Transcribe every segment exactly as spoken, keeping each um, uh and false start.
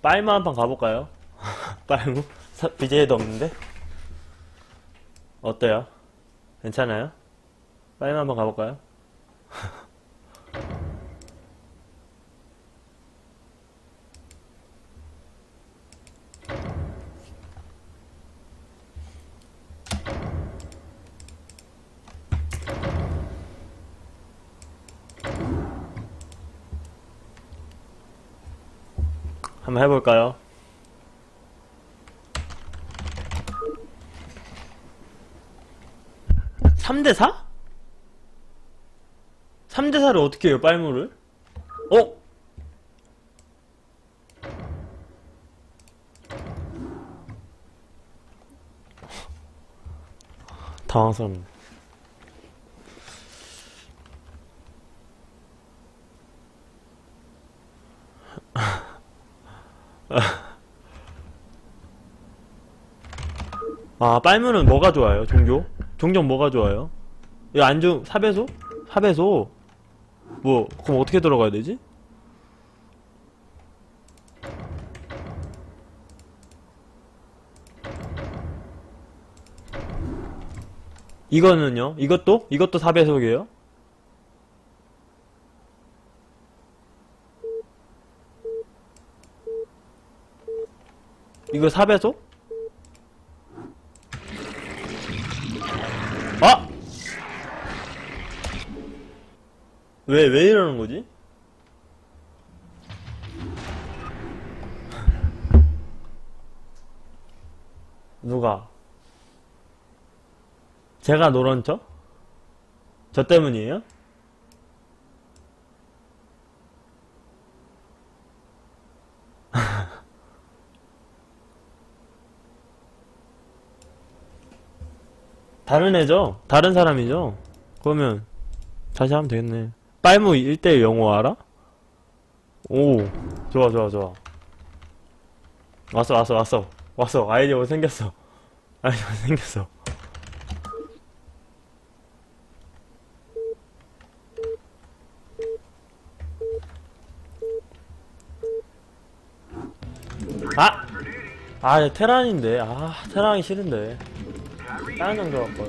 빨무 한 판 가볼까요? 빨무? 비제이도 없는데? 어때요? 괜찮아요? 빨무 한 판 가볼까요? 한번 해볼까요? 삼 대 사? 삼 대 사를 어떻게 해요, 빨무를? 어? 당황스럽네. 아, 빨무는 뭐가 좋아요? 종교? 종종 뭐가 좋아요? 이거 안중 사 배속? 사 배속? 뭐 그럼 어떻게 들어가야 되지? 이거는요? 이것도? 이것도 사 배속이에요? 이거 사 배속? 아! 왜, 왜 이러는 거지? 누가? 제가 노란 척? 저 때문이에요? 다른 애죠? 다른 사람이죠? 그러면 다시 하면 되겠네. 빨무 일 대일 영어 알아? 오, 좋아 좋아 좋아. 왔어 왔어 왔어 왔어. 아이디어가 생겼어. 아이디어가 생겼어. 아! 아, 테란인데. 아, 테란이 싫은데. 다른 장 들어갈걸.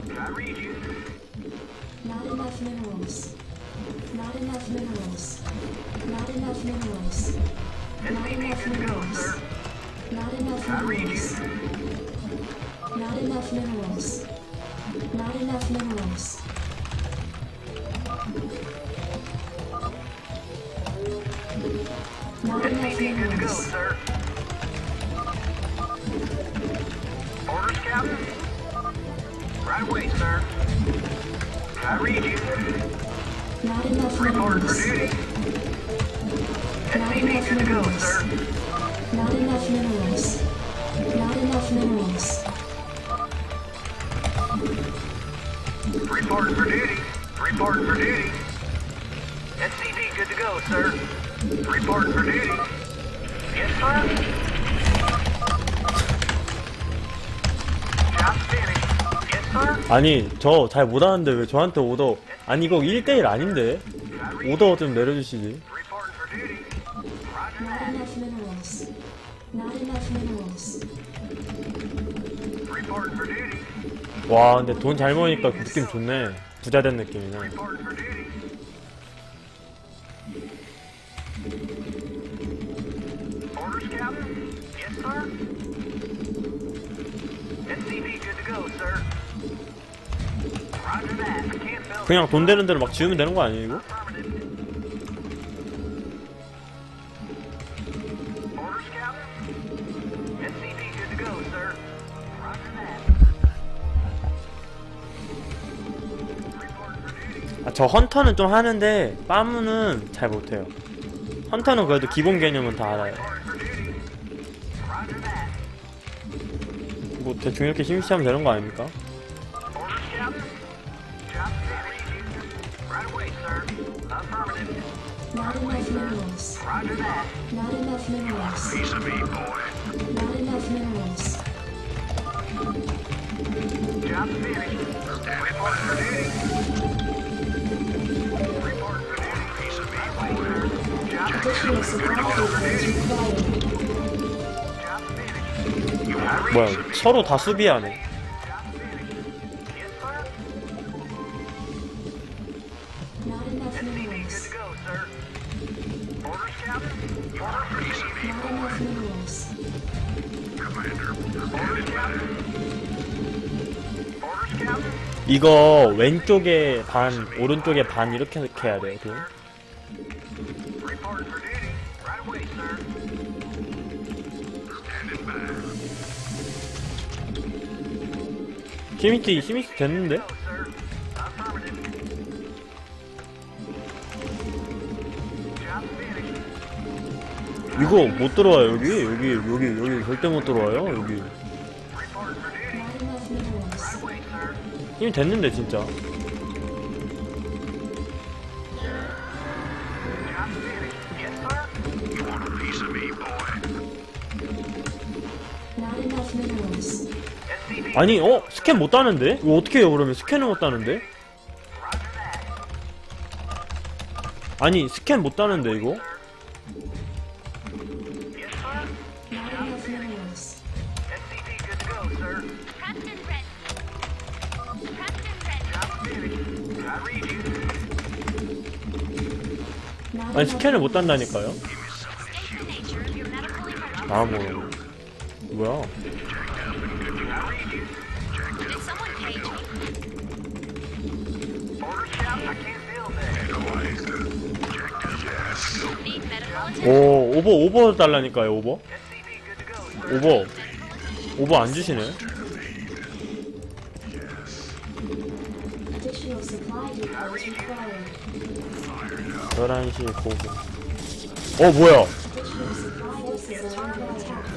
Not enough minerals. Not enough minerals. Not enough minerals. Not enough minerals. Not enough minerals. Not enough minerals. Not enough minerals. Not enough minerals. Orders, Captain? Right away, sir. I read you. Not enough Report for minerals. duty. Not S C V enough good to go, minerals. sir. Not enough minerals. Not enough minerals. Report for duty. Report for duty. S C V good to go, sir. Report for duty. Yes, sir. Job finished. Yes, sir. 아니, 저 잘 못하는데 왜 저한테 오더. 아니, 이거 일 대일 아닌데. 오더 좀 내려주시지. Report for duty. Roger Not that. enough minerals. Not enough minerals. Report for duty. 와, 근데 돈 잘 모으니까 그 느낌 좋네. 부자 된 느낌이네. Report for duty. Orders, Captain? Yes, sir. S C V good to go, sir. Roger that. I can't build. 그냥 돈 되는 대로 막 지으면 되는 거 아니에요, 이거? Affirmative. Orders, Captain? S C V good to go, sir. Roger that. Report for duty. 아, 저 헌터는 좀 하는데 빠무는 잘 못해요. 헌터는 그래도 기본 개념은 다 알아요. Report for duty. Roger that. 뭐 대충 이렇게 심시하면 되는 거 아닙니까? Orders, Captain? Job finished. Right away, sir. Affirmative. Not enough minerals. Roger that. Not enough minerals. Piece of me, boy. Not enough minerals. Job finished. Report for duty. Report for duty. Piece of me, boy. Job Additional supply Report for cables duty. required. 뭐야, 서로 다 수비하네. Not enough Good minerals. to go, sir. Orders, Captain? Orders received. Not enough minerals. Orders, Captain? Orders, Captain? 이거 왼쪽에 반, 오른쪽에 반 이렇게 해야 돼요. 돈. Report for duty. Right away, sir. 시미티, 시미티 됐는데? Go, sir. Affirmative. Job finished. 이거 못 들어와요, 여기? 여기, 여기, 여기 절대 못 들어와요, 여기. Report for duty. Not enough minerals. Right away, sir. 힘이 됐는데, 진짜. Job finished. Yes, sir. You want a piece of me, boy? Not enough minerals. S C V. 아니, 어? 스캔 못 따는데? 이거 어떻게 해요, 그러면? 스캔을 못 따는데? Roger that. 아니, 스캔 못 따는데, 이거? Yes, sir. Not enough minerals. S C V good to go, sir. Captain Red. Captain Red. Job finished. I read you. Not 아니, enough 스캔을 못 minerals. 딴다니까요? State the nature of your medical emergency. 아, 뭐. 뭐야? Did someone page me? Orders, Captain. I can't feel that. Need medical attention? 오, 오버, 오버 달라니까요, 오버? S C V good to go, sir. 오버. 오버 안 주시네? Additional supply depots required. 열한 시 고고. 어, 뭐야? Additional supply forces are under attack.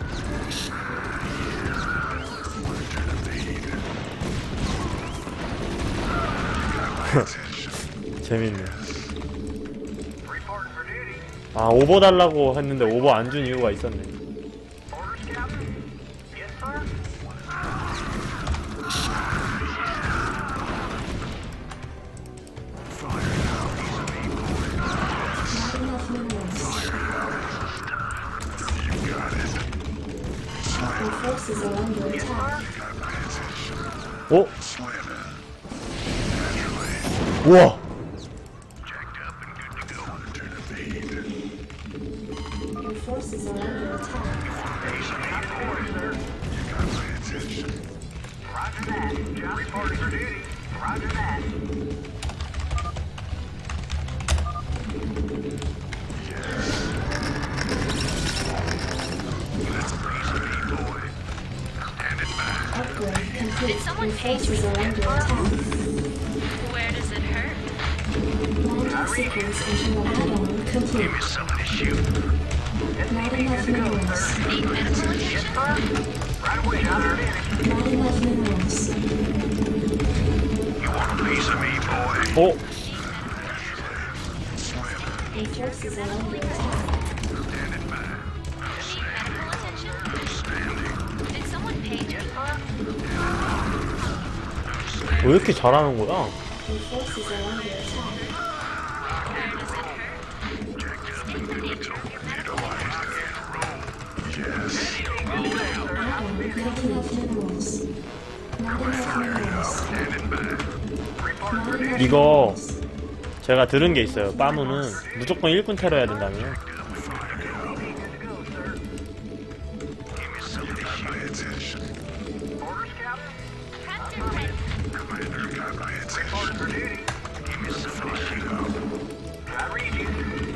재밌네. Reporting for duty. 아, 오버 달라고 했는데 오버 안 준 이유가 있었네. Orders, Captain. Yes, sir. Not enough minerals. Your forces are under attack. 어? 우와! Your forces are under attack. Roger that. Job reporting for duty. Roger that. Upgrade complete. Did someone Your page forces me? are under attack. Where does it hurt? Landing sequence into an add-on complete. Not enough minerals. Need medical attention? Right away. Job finished. Not enough minerals. 어? Your forces are under attack. Need medical attention? Did someone page me? 왜 이렇게 잘하는 거야? Your forces are under attack. Where does it hurt? State the nature of your medical emergency. Add-on not enough minerals. Not enough minerals. Not enough 이거 minerals. 제가 들은 게 있어요. 빠무는 무조건 일꾼 테러 해야 된다며. Orders, Captain. Captain Red. Reporting for duty. I read you.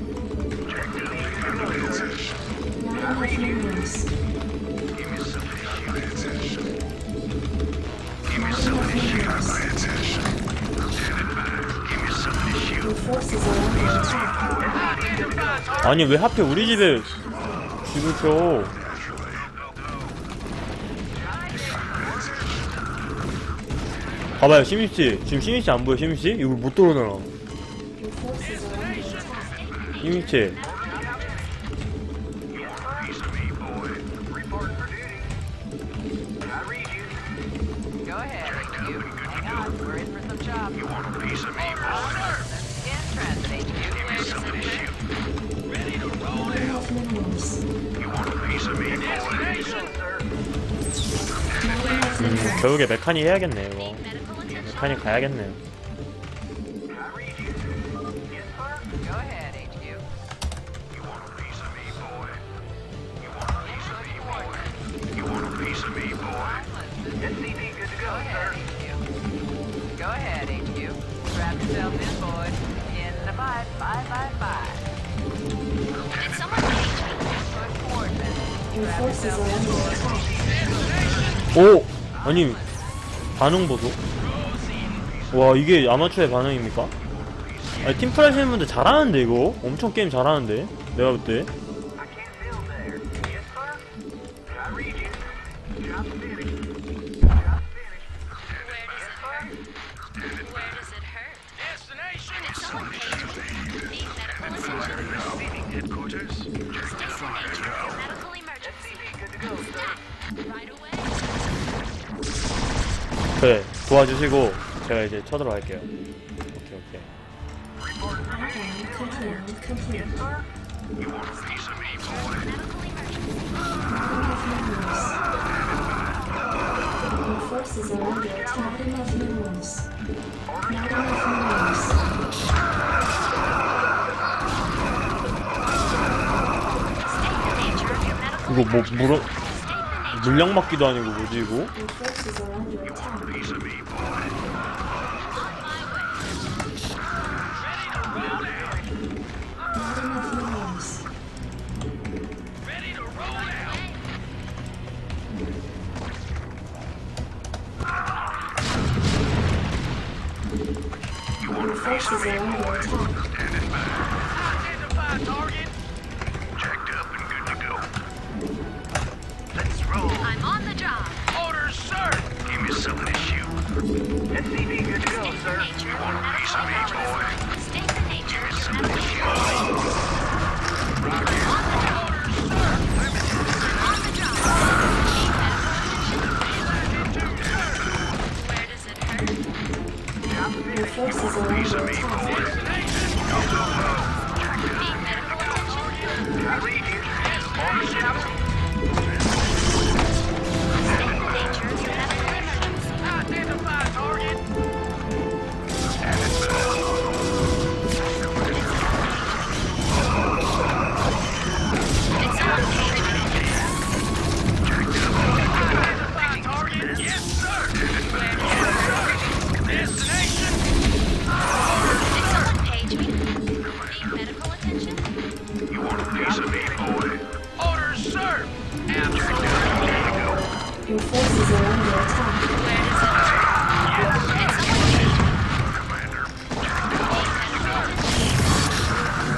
Not enough minerals. Your forces are under attack. 아니, 왜 하필 우리 집에 집을 켜? 봐봐요, 시민씨. 지금 시민씨 안 보여, 시민씨? 이거 못 들어오잖아. Your forces are under attack. 시민씨. Reporting for duty. I read you. Go ahead. You. Hang on. We're in for some job. You want a piece of me, boy? Scan transit H Q. Where does it hurt? Not enough minerals. Yes, sir. 음, 결국에 메카닉 해야겠네 이거. 메카닉 가야겠네. Go ahead, H Q. You want a piece of me, boy? You want a piece of me, boy? You want a piece of me, boy? S C V good to go, Go ahead, sir. H Q. Go ahead, H Q. Strap yourself in, boys. In the five, five, five, five. Did someone page me? Push towards it. Your Strap forces yourself are in, under boys. attack. 오! 아니 반응 보소. 와 이게 아마추어의 반응입니까? 아니 팀플 하시는 분들 잘하는데 이거? 엄청 게임 잘하는데 내가 볼 때. I can't build there. Yes, sir. I read you. Job finished. Job finished. Where does it hurt? Where does it hurt? Destination. Did someone page me? Need medical attention? Receiving headquarters. Station nature. Medical emergency. S C V good to go, sir. Right away. 그래 도와주시고 제가 이제 쳐들어갈게요. 오케이 오케이. Add-on complete. Complete. You want a piece of me, boy? Medical emergency. Your forces are under attack. Not enough minerals. Not enough minerals. State the nature of your medical 이거 뭐 emergency. 물어 State the nature. 물량 맞기도 아니고 뭐지 이거? Your forces are under attack. Piece of me, boy. Not enough minerals. Ready to roll out. Your forces are under attack. Standing by. Identify target. Checked up and good to go. Let's roll. I'm on the job. Orders, sir. Give me some of this shoe. S C V good to go, State the sir. nature of your Want a piece of medical me, boy? emergency. State the nature of your medical emergency. On the job. Where does it hurt? Your forces are under attack. Need medical attention? I read you. Orders, captain. State the nature of your medical emergency. Identify target. Did someone page me? Identify target. Yes, sir. Destination. Did someone page me? Need medical attention? You want a piece of me, boy? Orders, sir. Absolutely. Your forces are under attack. Where does it hurt? Did someone page me? Commander. Need medical attention?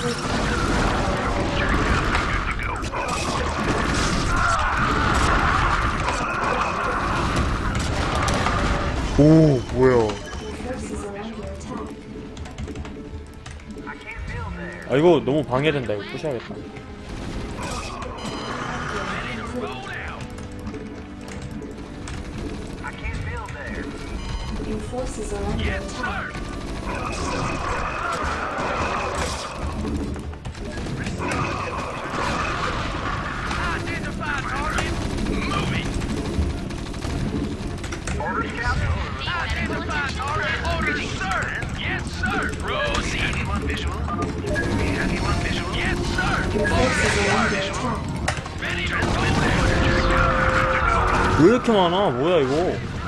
오 뭐야? Your forces are under attack. I can't build there. 아 이거 너무 방해된다. 이거 부셔야겠다. Roll out. I can't build there. Your forces are under Yes, attack. sir. Identify target. Moving. Orders, captain. Need medical Identify attention? target. Orders, sir. Yes, sir. Proceed. Anyone visual? Anyone visual? Yes, sir. Your forces are under attack. Ready to roll out. 왜 이렇게 많아? 뭐야 이거?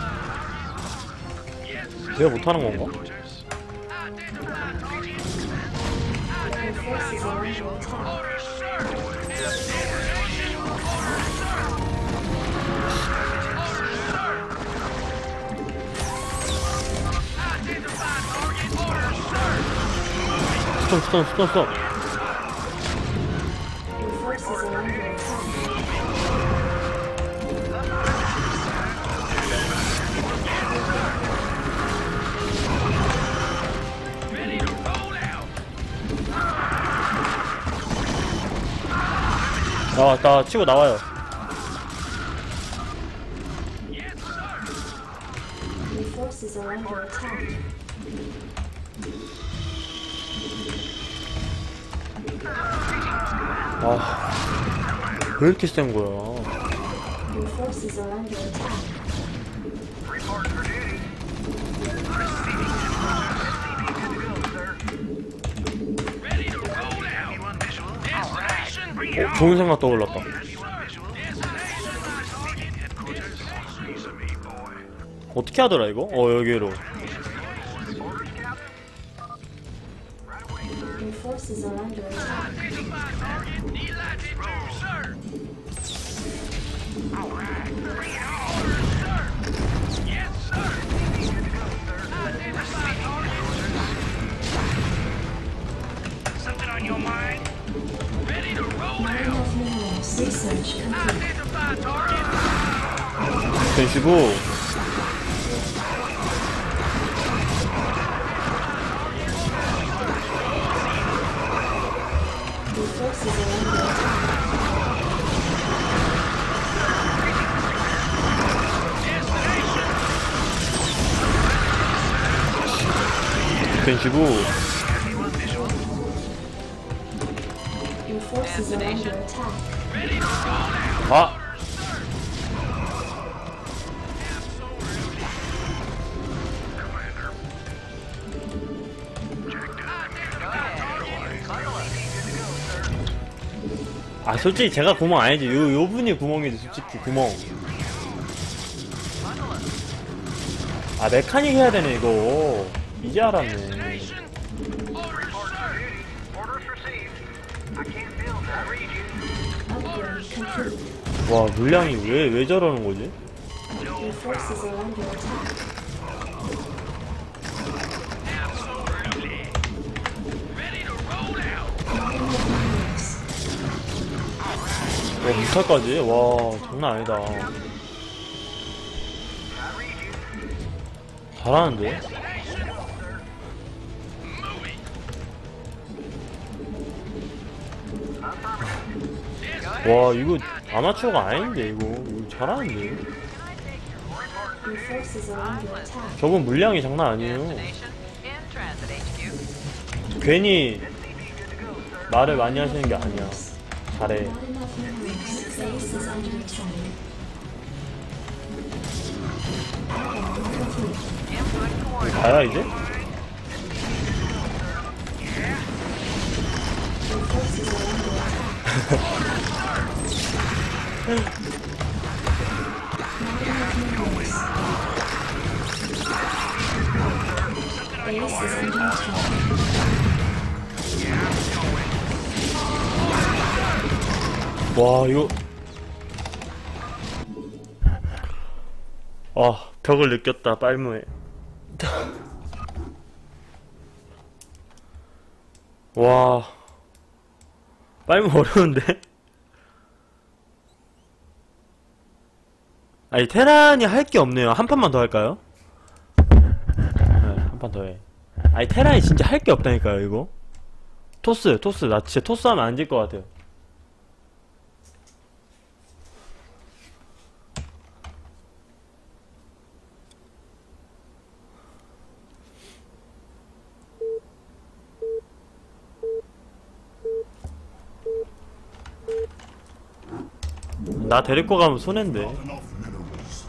Yes, sir. 내가 못하는 건가? Identify target. Your forces are under attack. Orders, sir. Destination. Orders, sir. Orders, sir. Identify target. Orders, sir. 스톱 스톱 스톱 스톱. Your forces are under attack. Ready to roll out. 나, 나 치고 나와요. Yes, sir. Your forces are under attack. 아, 왜 이렇게 센 거야? Your forces are under attack. 어, 좋은 생각 떠올랐다. 어떻게 하더라 이거? 어 여기로. Your forces are under attack. Something on your mind? Ready to roll Not out. enough minerals. Research complete. Identify target. 되시고. Your forces are under attack. 되시고. Your forces are under attack. 아. 아 솔직히 제가 구멍 아니지. 요, 요 분이 구멍이지 솔직히 구멍. 아 메카닉 해야 되네 이거. 이제 알았네. Orders received. I can't build. I read you. Upgrade complete. 와 물량이 왜 왜 저러는 거지? Your forces are under attack. Ready to roll out. Not enough minerals. 와 무탈까지? 와 장난 아니다. 잘하는데? 와 이거 아마추어가 아닌데 이거 이거 잘하는데. Your forces are under attack. 저건 물량이 장난 아니에요. Destination in transit H Q. 괜히 말을 많이 하시는 게 아니야. 잘해. Not enough minerals. Base is under attack. Add-on complete. Input coordinates. 가야 이제? Your forces are under attack. Not enough minerals. Base is under attack. 와 이거 아 벽을 느꼈다 빨무에. 와 빨무 어려운데? 아니 테란이 할 게 없네요. 한 판만 더 할까요? 네, 한 판 더 해. 아니 테란이 진짜 할 게 없다니까요 이거. 토스 토스 나 진짜 토스 하면 안 질 것 같아요. 나 데리고 가면 손해인데. Enough minerals.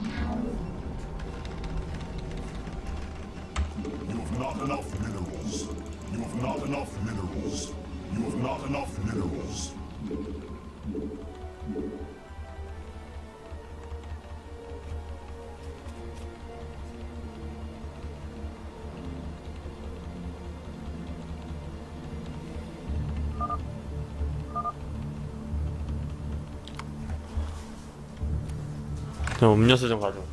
You have not enough minerals. You have not enough minerals. You have not enough minerals. 그냥 음료수 좀 가져.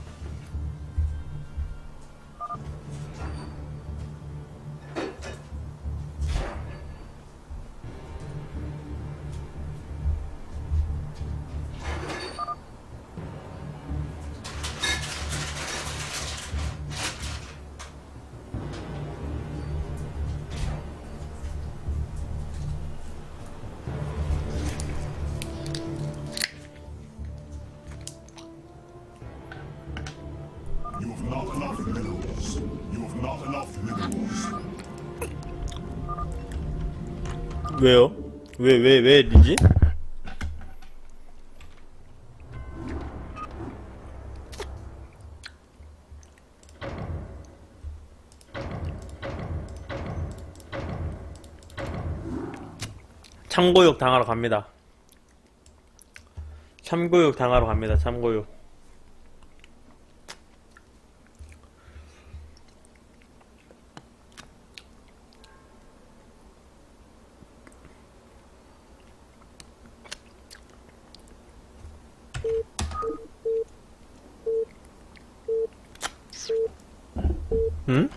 You have not enough minerals. You have not enough minerals. 왜요? 왜 왜 왜 리지? 참고육 당하러 갑니다. 참고육 당하러 갑니다. 참고육. 응?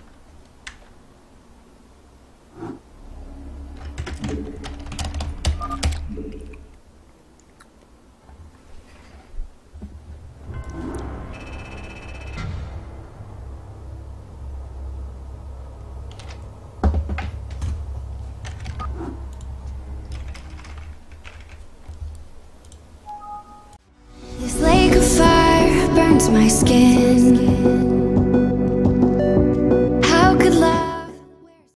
This lake of fire burns my skin.